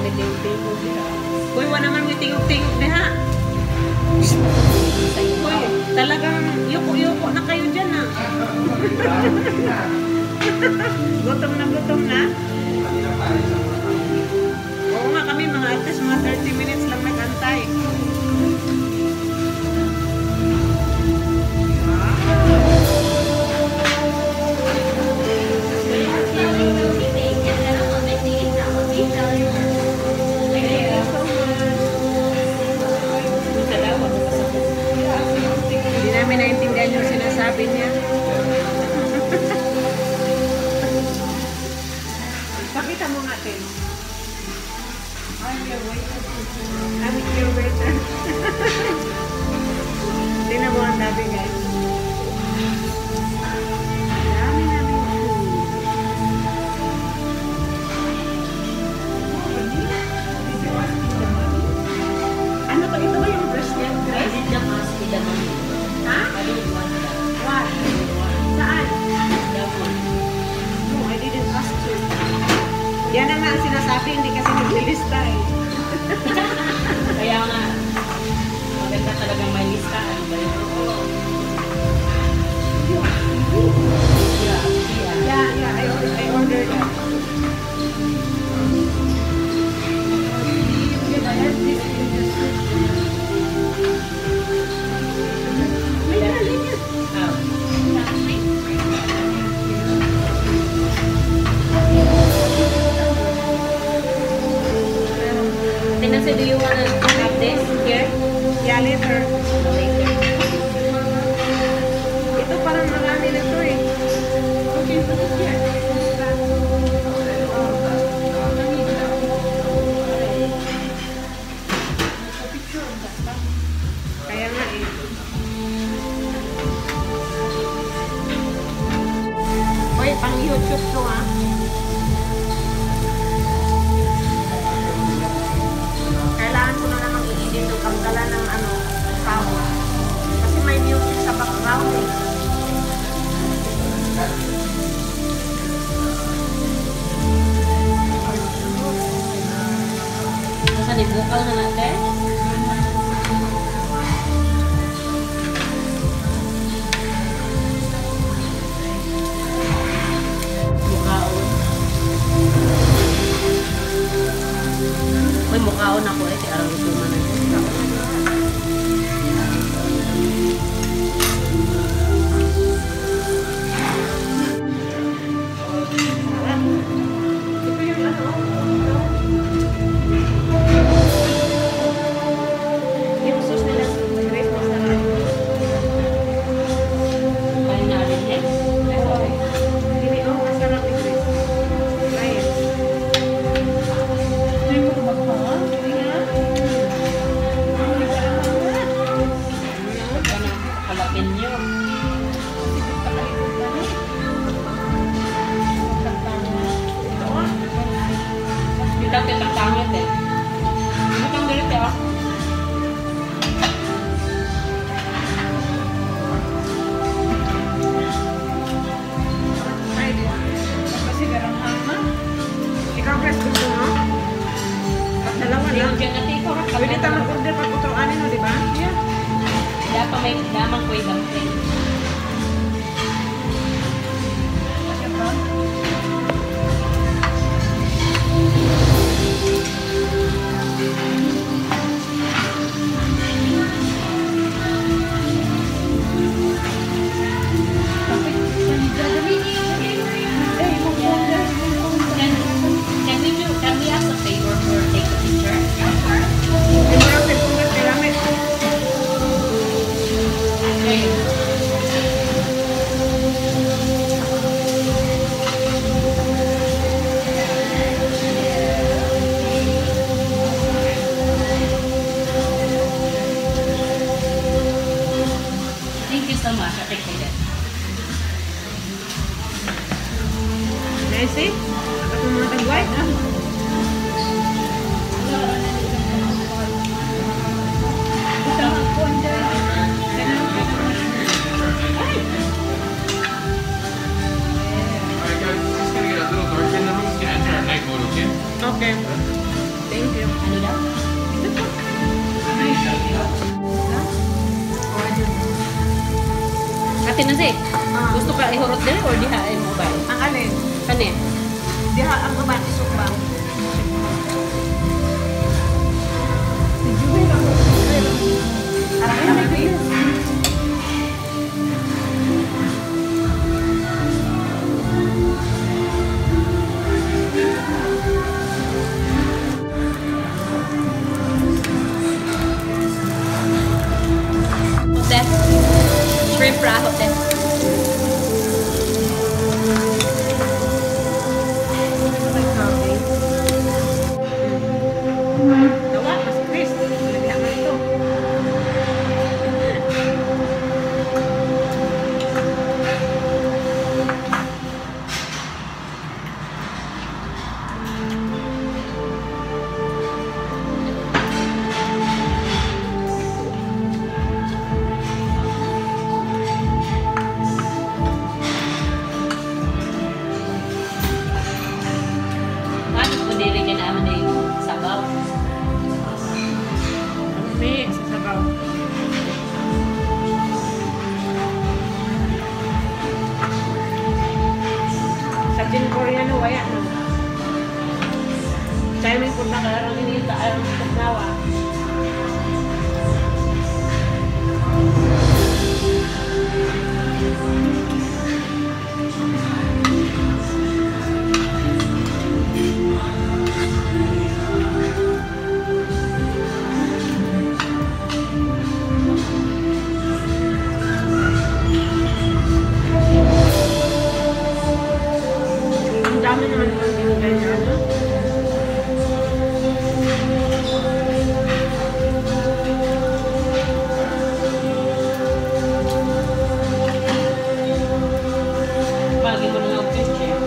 tingog diha. Uy, wala naman may tingog-tingog diha. Uy, talagang yuko-yuko na kayo dyan ah. Gutom na. Oo nga kami, mga artist, mga 30 minutes lang nag-antay. Hindi namin naintindihan yung sinasabi niya. Pakita mo nga, Tim. I'm your waiter. I'm your waiter. Tingnan mo ang dami, guys. Dami namin food. Ano to? Ito ba yung breast niya, guys? Ha? What? Saan? No, I didn't ask you. Yan na nga ang sinasabi, hindi kasi naglilista eh. Kaya nga, maganda talagang may lista. Yeah, I ordered that. So do you want to have this here? Yeah, later. Later. Ito parang marami na ito eh. Okay, put it here. Kaya nga eh. Uy, pang YouTube to ah. Kailangan ko na namang i-edit yung pagdala ng tao. Kasi may music sa background eh. Masa dibukal na natin? Mukhaon. Uy, mukhaon ako eh. Kaya araw ito man na. Pwede tayo mag-order pag utroanin mo, di ba? Yeah. Dapat may damang ko ibang thing. Can we ask a favor for take a picture? Thank you so much. I appreciate it. Nancy? Ako mga tagway? Okay. Thank you. Ano daw? Ate na si, gusto ka ihurot din or dihain mo ba? Ang alin? Kani? Diha ang babae sukbang. Arang na baby. Hotel. Shrimp ra hotel. Dawa, mas Chris. Diha man ito. Ano ko dili ka naman na yung sabaw? May sasabaw. Sa Jin Korean waya no. Kaya may punta ka lang ini ta ang tagnawa. Ang dami naman ng binigay niya, no? Pagi mo na lang fish eh.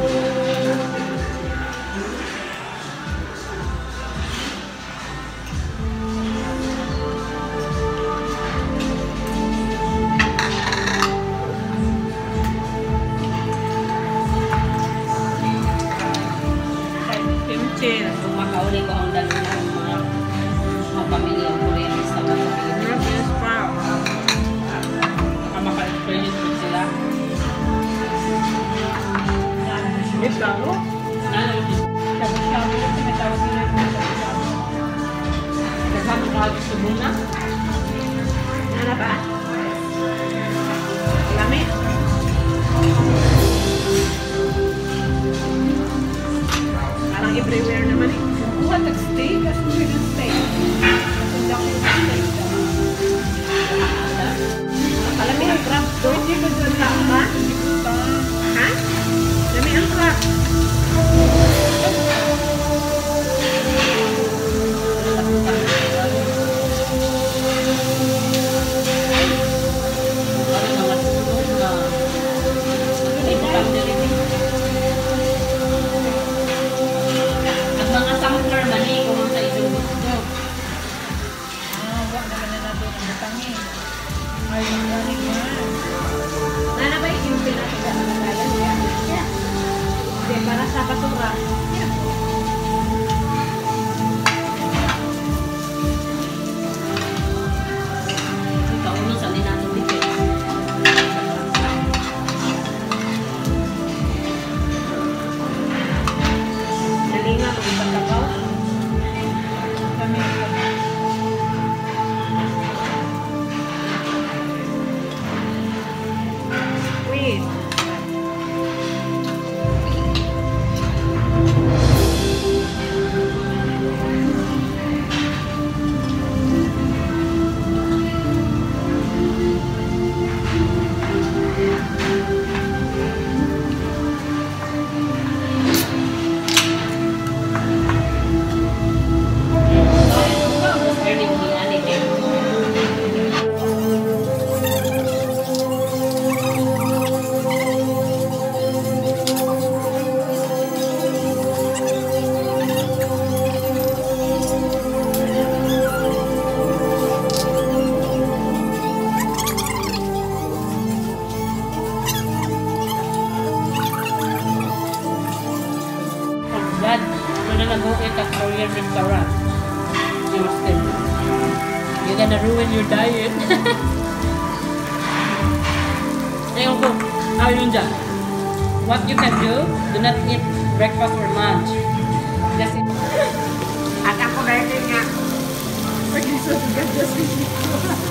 Kimchi. Kung makauli ko ang dalawa ng mga pamilya Korean sa mga pamilya. Yes, wow. Baka maka-experience mo sila. Yes, lalo. Shabu-shabu kasi may tawag nila yung shabu-shabu. Kasama ka gusto mo na? Ano ba? Lami. Parang everywhere naman eh. What nag-stay? Kasi we're nag-stay. Hindi ako nag-stay. Lami ang crab to. Hindi ko dyan Crab ba? Hindi ko pa. Ha? Lami ang crab. Parang mga sunog na hindi mo kang nilitin. At mga sampler man eh, kung ang sa isang gusto. Wag naman na natin ang butangi. Ay, ano yan? Nana ba yung pinatiga ng nagalan niya? Yeah. Hindi, para sa basura. Yeah. Ikaw uno sa linanong dikit. Nalinga mo yung pagkakaw. Kami Wait. gonna go eat at Korean restaurant. Houston. You're gonna ruin your diet. Ayun ko, ayun dyan. What you can do not eat breakfast or lunch. Just eat. At ako dahil nga. Pag-isa, just